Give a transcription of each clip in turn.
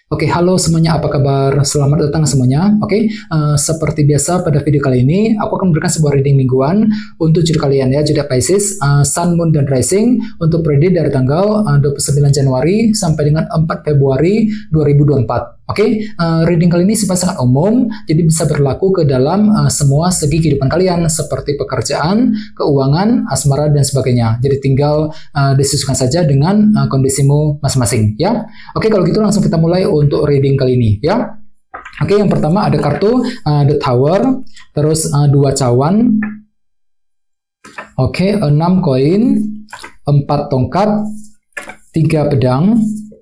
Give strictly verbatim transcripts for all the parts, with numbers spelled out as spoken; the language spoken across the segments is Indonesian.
Oke, halo semuanya, apa kabar? Selamat datang semuanya. Oke, uh, seperti biasa pada video kali ini, aku akan memberikan sebuah reading mingguan untuk zodiak kalian ya, zodiak Pisces, uh, Sun, Moon, dan Rising untuk periode dari tanggal uh, dua puluh sembilan Januari sampai dengan empat Februari dua ribu dua puluh empat. Oke, okay, uh, reading kali ini sifat sangat umum, jadi bisa berlaku ke dalam uh, semua segi kehidupan kalian, seperti pekerjaan, keuangan, asmara, dan sebagainya. Jadi tinggal uh, disesuaikan saja dengan uh, kondisimu masing-masing, ya. Oke, okay, kalau gitu langsung kita mulai untuk reading kali ini, ya. Oke, okay, yang pertama ada kartu uh, The Tower, terus uh, dua cawan, oke, okay, enam koin, empat tongkat, tiga pedang,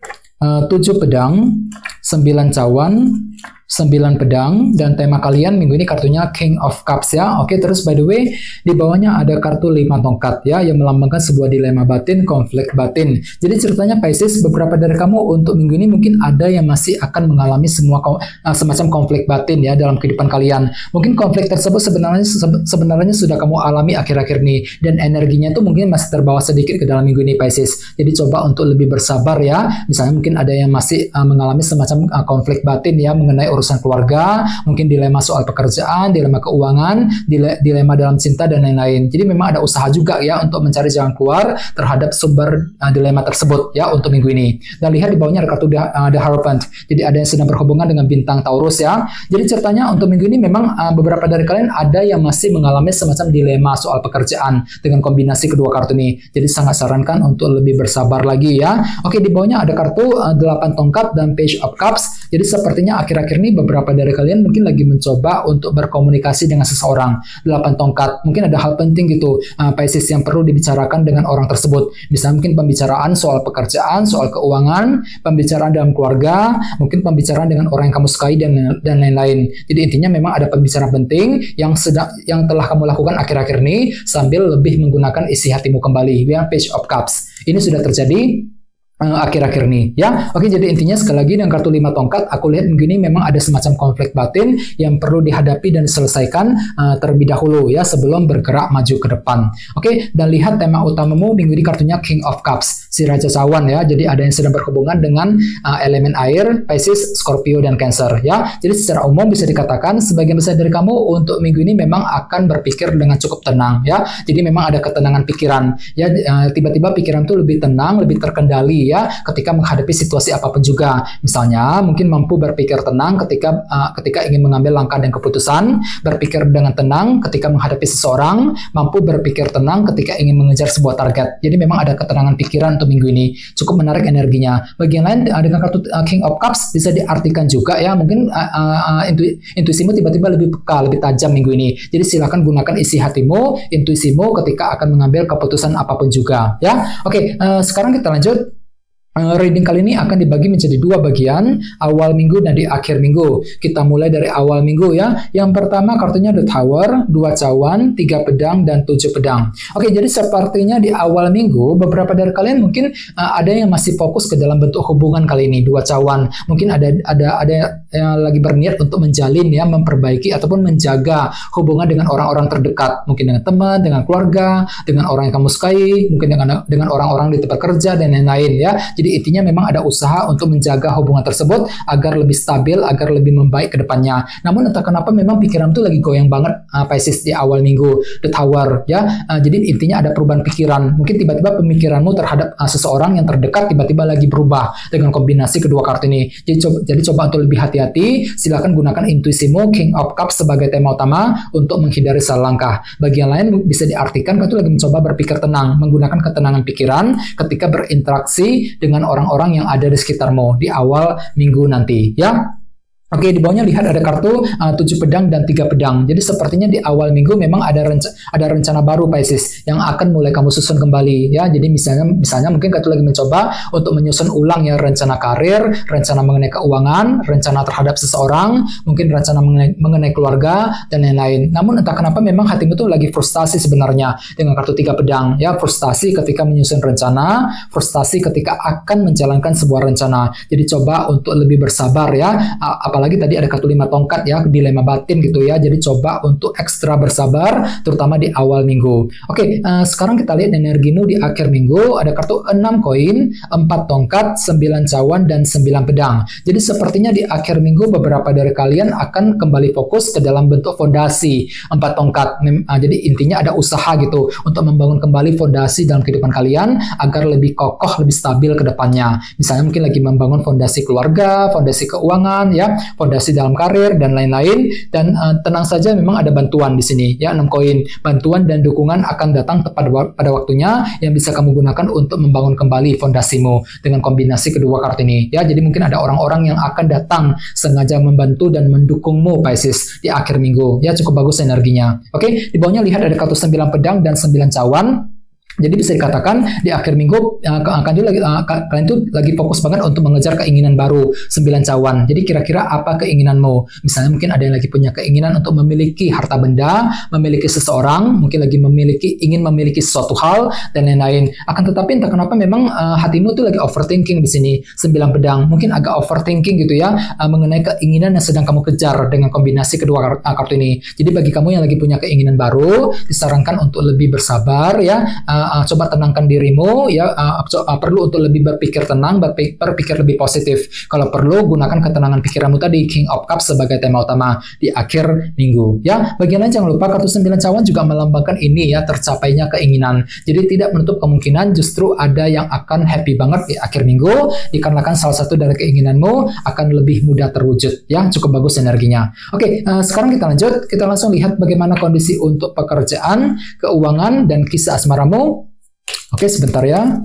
uh, tujuh pedang, sembilan cawan, sembilan pedang, dan tema kalian minggu ini kartunya King of Cups ya. Oke, terus by the way, di bawahnya ada kartu lima tongkat ya, yang melambangkan sebuah dilema batin, konflik batin. Jadi ceritanya Pisces, beberapa dari kamu untuk minggu ini mungkin ada yang masih akan mengalami semua uh, semacam konflik batin ya dalam kehidupan kalian. Mungkin konflik tersebut sebenarnya sebenarnya sudah kamu alami akhir-akhir ini, dan energinya itu mungkin masih terbawa sedikit ke dalam minggu ini Pisces. Jadi coba untuk lebih bersabar ya. Misalnya mungkin ada yang masih uh, mengalami semacam uh, konflik batin ya mengenai urusan keluarga, mungkin dilema soal pekerjaan, dilema keuangan, dile dilema dalam cinta, dan lain-lain. Jadi memang ada usaha juga ya untuk mencari jalan keluar terhadap sumber uh, dilema tersebut ya untuk minggu ini. Dan lihat di bawahnya ada kartu The, uh, The Hierophant. Jadi ada yang sedang berhubungan dengan bintang Taurus ya. Jadi ceritanya untuk minggu ini memang uh, beberapa dari kalian ada yang masih mengalami semacam dilema soal pekerjaan dengan kombinasi kedua kartu ini. Jadi sangat sarankan untuk lebih bersabar lagi ya. Oke, di bawahnya ada kartu uh, delapan tongkat dan Page of Cups. Jadi sepertinya akhir-akhir ini beberapa dari kalian mungkin lagi mencoba untuk berkomunikasi dengan seseorang. Delapan tongkat, mungkin ada hal penting gitu uh, Pisces yang perlu dibicarakan dengan orang tersebut. Misalnya mungkin pembicaraan soal pekerjaan, soal keuangan, pembicaraan dalam keluarga, mungkin pembicaraan dengan orang yang kamu sukai, dan dan lain-lain. Jadi intinya memang ada pembicaraan penting yang sedang yang telah kamu lakukan akhir-akhir ini sambil lebih menggunakan isi hatimu kembali. Ya, Page of Cups. Ini sudah terjadi akhir-akhir ini ya. Oke, jadi intinya sekali lagi dengan kartu lima tongkat aku lihat minggu ini memang ada semacam konflik batin yang perlu dihadapi dan diselesaikan uh, terlebih dahulu ya sebelum bergerak maju ke depan. Oke, dan lihat tema utamamu minggu ini kartunya King of Cups, si Raja Cawan ya. Jadi ada yang sedang berhubungan dengan uh, elemen air, Pisces, Scorpio, dan Cancer ya. Jadi secara umum bisa dikatakan sebagian besar dari kamu untuk minggu ini memang akan berpikir dengan cukup tenang ya. Jadi memang ada ketenangan pikiran ya, uh, tiba-tiba pikiran tuh lebih tenang, lebih terkendali ya ketika menghadapi situasi apapun juga. Misalnya mungkin mampu berpikir tenang ketika uh, ketika ingin mengambil langkah dan keputusan, berpikir dengan tenang ketika menghadapi seseorang, mampu berpikir tenang ketika ingin mengejar sebuah target. Jadi memang ada ketenangan pikiran untuk minggu ini, cukup menarik energinya. Bagi yang lain dengan kartu uh, King of Cups bisa diartikan juga ya, mungkin uh, uh, intu intuisimu tiba-tiba lebih peka, lebih tajam minggu ini. Jadi silakan gunakan isi hatimu, intuisimu ketika akan mengambil keputusan apapun juga ya. Oke, uh, sekarang kita lanjut. Uh, reading kali ini akan dibagi menjadi dua bagian, awal minggu dan di akhir minggu. Kita mulai dari awal minggu ya. Yang pertama kartunya The Tower, dua cawan, tiga pedang, dan tujuh pedang. Oke, jadi sepertinya di awal minggu beberapa dari kalian mungkin uh, ada yang masih fokus ke dalam bentuk hubungan kali ini, dua cawan. Mungkin ada ada ada yang lagi berniat untuk menjalin ya, memperbaiki ataupun menjaga hubungan dengan orang-orang terdekat, mungkin dengan teman, dengan keluarga, dengan orang yang kamu sukai, mungkin dengan dengan orang-orang di tempat kerja dan lain-lain ya. Jadi intinya memang ada usaha untuk menjaga hubungan tersebut agar lebih stabil, agar lebih membaik ke depannya. Namun entah kenapa memang pikiran tuh lagi goyang banget uh, Pisces di awal minggu, The Tower ya. Uh, jadi intinya ada perubahan pikiran. Mungkin tiba-tiba pemikiranmu terhadap uh, seseorang yang terdekat tiba-tiba lagi berubah dengan kombinasi kedua kartu ini. Jadi coba, jadi coba untuk lebih hati-hati. Silakan gunakan intuisimu King of Cups sebagai tema utama untuk menghindari salah langkah. Bagi yang lain bisa diartikan kau tuh lagi mencoba berpikir tenang, menggunakan ketenangan pikiran ketika berinteraksi dengan dengan orang-orang yang ada di sekitarmu di awal minggu nanti ya. Oke, di bawahnya lihat ada kartu uh, tujuh pedang dan tiga pedang. Jadi sepertinya di awal minggu memang ada renca ada rencana baru Pisces yang akan mulai kamu susun kembali ya. Jadi misalnya misalnya mungkin kamu lagi mencoba untuk menyusun ulang ya rencana karir, rencana mengenai keuangan, rencana terhadap seseorang, mungkin rencana mengenai, mengenai keluarga dan lain-lain. Namun entah kenapa memang hatimu tuh lagi frustasi sebenarnya dengan kartu tiga pedang ya, frustasi ketika menyusun rencana, frustasi ketika akan menjalankan sebuah rencana. Jadi coba untuk lebih bersabar ya. Apa apalagi tadi ada kartu lima tongkat ya, dilema batin gitu ya. Jadi coba untuk ekstra bersabar, terutama di awal minggu. Oke, uh, sekarang kita lihat energimu di akhir minggu. Ada kartu enam koin, empat tongkat, sembilan cawan, dan sembilan pedang. Jadi sepertinya di akhir minggu beberapa dari kalian akan kembali fokus ke dalam bentuk fondasi. Empat tongkat, uh, jadi intinya ada usaha gitu untuk membangun kembali fondasi dalam kehidupan kalian agar lebih kokoh, lebih stabil ke depannya. Misalnya mungkin lagi membangun fondasi keluarga, fondasi keuangan, ya, fondasi dalam karir dan lain-lain. Dan uh, tenang saja, memang ada bantuan di sini, ya, enam koin. Bantuan dan dukungan akan datang tepat pada waktunya yang bisa kamu gunakan untuk membangun kembali fondasimu dengan kombinasi kedua kartu ini. Ya, jadi mungkin ada orang-orang yang akan datang sengaja membantu dan mendukungmu Pisces di akhir minggu. Ya, cukup bagus energinya. Oke, di bawahnya lihat ada kartu sembilan pedang dan sembilan cawan. Jadi bisa dikatakan di akhir minggu uh, akan lagi uh, kalian tuh lagi fokus banget untuk mengejar keinginan baru, sembilan cawan. Jadi kira-kira apa keinginanmu? Misalnya mungkin ada yang lagi punya keinginan untuk memiliki harta benda, memiliki seseorang, mungkin lagi memiliki ingin memiliki sesuatu hal dan lain-lain. Akan tetapi entah kenapa memang uh, hatimu tuh lagi overthinking di sini, sembilan pedang. Mungkin agak overthinking gitu ya uh, mengenai keinginan yang sedang kamu kejar dengan kombinasi kedua uh, kartu ini. Jadi bagi kamu yang lagi punya keinginan baru, disarankan untuk lebih bersabar ya. Uh, Uh, coba tenangkan dirimu ya, uh, uh, perlu untuk lebih berpikir tenang, berpikir, berpikir lebih positif. Kalau perlu gunakan ketenangan pikiranmu tadi, King of Cups sebagai tema utama di akhir minggu ya. Bagian lain jangan lupa kartu sembilan cawan juga melambangkan ini ya, tercapainya keinginan. Jadi tidak menutup kemungkinan justru ada yang akan happy banget di akhir minggu dikarenakan salah satu dari keinginanmu akan lebih mudah terwujud ya. Cukup bagus energinya. Oke, uh, sekarang kita lanjut, kita langsung lihat bagaimana kondisi untuk pekerjaan, keuangan, dan kisah asmaramu. Oke, sebentar ya.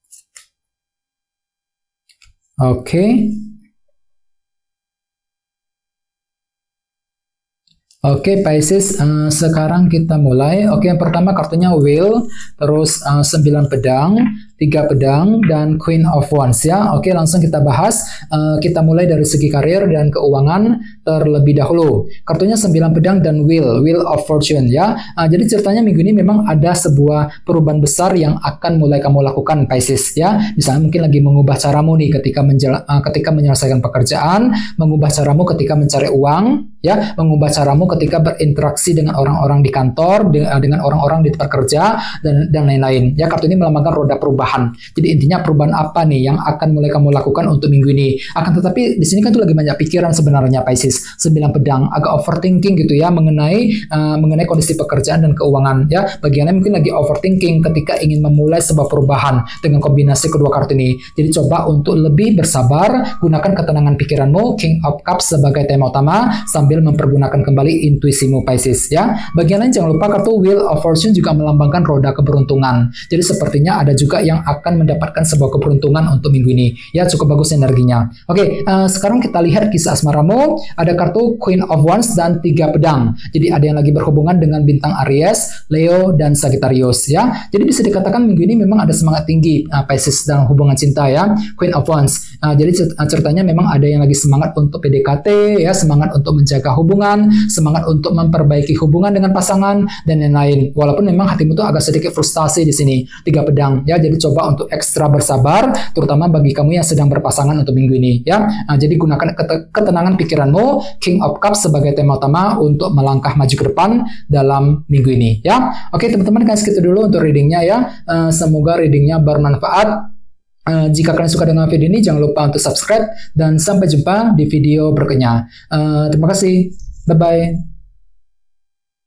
Oke. Oke, Pisces, uh, sekarang kita mulai. Oke, yang pertama kartunya Wheel, terus uh, sembilan pedang, tiga pedang, dan Queen of Wands ya. Oke, langsung kita bahas. Uh, kita mulai dari segi karir dan keuangan terlebih dahulu. Kartunya sembilan pedang dan Wheel, Wheel of Fortune ya. Uh, jadi ceritanya minggu ini memang ada sebuah perubahan besar yang akan mulai kamu lakukan Pisces ya. Misalnya mungkin lagi mengubah caramu nih ketika menjela, uh, ketika menyelesaikan pekerjaan, mengubah caramu ketika mencari uang ya, mengubah caramu ketika berinteraksi dengan orang-orang di kantor, dengan orang-orang di tempat kerja, dan dan lain-lain. Ya, kartu ini melambangkan roda perubahan. Jadi intinya perubahan apa nih yang akan mulai kamu lakukan untuk minggu ini? Akan tetapi di sini kan tuh lagi banyak pikiran sebenarnya Pisces. Sembilan pedang, agak overthinking gitu ya mengenai uh, mengenai kondisi pekerjaan dan keuangan. Ya, bagiannya mungkin lagi overthinking ketika ingin memulai sebuah perubahan dengan kombinasi kedua kartu ini. Jadi coba untuk lebih bersabar, gunakan ketenangan pikiranmu, King of Cups sebagai tema utama sambil mempergunakan kembali intuisimu Pisces ya. Bagian lain jangan lupa kartu Wheel of Fortune juga melambangkan roda keberuntungan. Jadi sepertinya ada juga yang akan mendapatkan sebuah keberuntungan untuk minggu ini. Ya, cukup bagus energinya. Oke, uh, sekarang kita lihat kisah asmaramu. Ada kartu Queen of Wands dan tiga pedang. Jadi ada yang lagi berhubungan dengan bintang Aries, Leo, dan Sagittarius ya. Jadi bisa dikatakan minggu ini memang ada semangat tinggi uh, Pisces dalam hubungan cinta ya. Queen of Wands. Uh, jadi ceritanya memang ada yang lagi semangat untuk P D K T ya, semangat untuk menjaga hubungan, semangat untuk memperbaiki hubungan dengan pasangan dan lain-lain. Walaupun memang hatimu tuh agak sedikit frustasi di sini. Tiga pedang ya. Jadi coba untuk ekstra bersabar, terutama bagi kamu yang sedang berpasangan untuk minggu ini ya. Nah, jadi gunakan ketenangan pikiranmu, King of Cups sebagai tema utama untuk melangkah maju ke depan dalam minggu ini ya. Oke teman-teman, kan segitu dulu untuk readingnya ya. Uh, semoga readingnya bermanfaat. Uh, jika kalian suka dengan video ini, jangan lupa untuk subscribe dan sampai jumpa di video berikutnya. Uh, terima kasih. Bye-bye.